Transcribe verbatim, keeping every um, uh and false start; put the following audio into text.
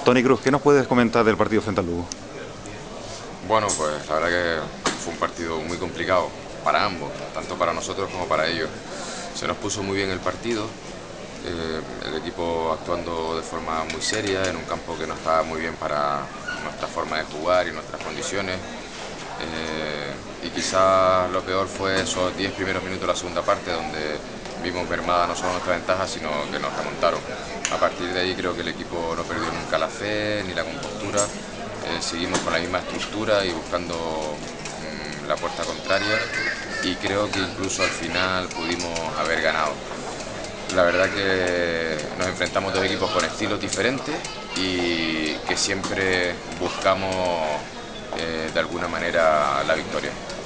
Toni Cruz, ¿qué nos puedes comentar del partido frente al Lugo? Bueno, pues la verdad que fue un partido muy complicado para ambos, tanto para nosotros como para ellos. Se nos puso muy bien el partido, eh, el equipo actuando de forma muy seria en un campo que no estaba muy bien para nuestra forma de jugar y nuestras condiciones. Eh, y quizás lo peor fue esos diez primeros minutos de la segunda parte, donde vimos mermada no solo nuestra ventaja, sino que nos remontaron. A partir de ahí creo que el equipo no perdió nunca la fe ni la compostura. Eh, seguimos con la misma estructura y buscando mmm, la puerta contraria, y creo que incluso al final pudimos haber ganado. La verdad que nos enfrentamos a dos equipos con estilos diferentes y que siempre buscamos eh, de alguna manera la victoria.